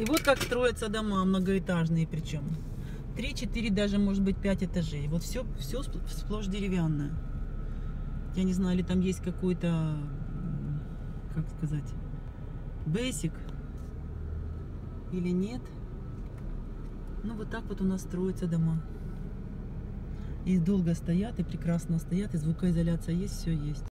И вот как строятся дома многоэтажные, причем 3-4, даже может быть 5 этажей. Вот все сплошь деревянное. Я не знаю, или там есть какой-то, как сказать, basic или нет. Ну вот так вот у нас строятся дома. И долго стоят, и прекрасно стоят, и звукоизоляция есть, все есть.